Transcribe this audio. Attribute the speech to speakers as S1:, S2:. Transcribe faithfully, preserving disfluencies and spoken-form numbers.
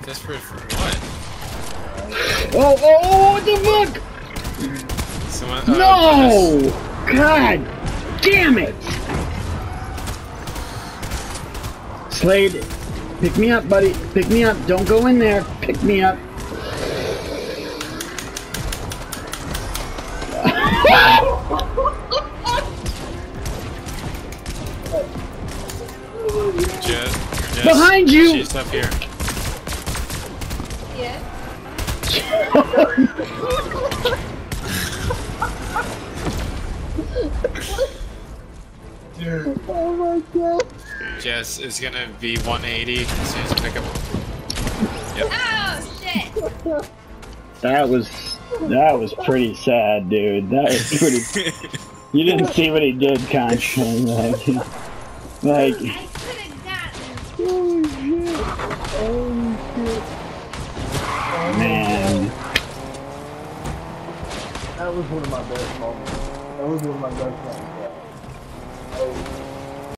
S1: Desperate for what?
S2: Oh, oh, oh, what the fuck?
S1: Someone, uh,
S2: No! God damn it! Slade, pick me up, buddy. Pick me up. Don't go in there. Pick me up.
S1: Jet, Jet,
S2: Behind you!
S1: She's up here.
S3: Yeah.
S2: Oh my god.
S1: Jess is gonna be one eighty as soon as you pick up. Yep.
S3: Oh shit!
S2: That was that was pretty sad, dude. That was pretty. You didn't see what he did, Conch. Like, like.
S3: I could have gotten.
S2: Holy shit! Holy shit! Man.
S4: That was one of my best moments. That was one of my best moments. Yeah.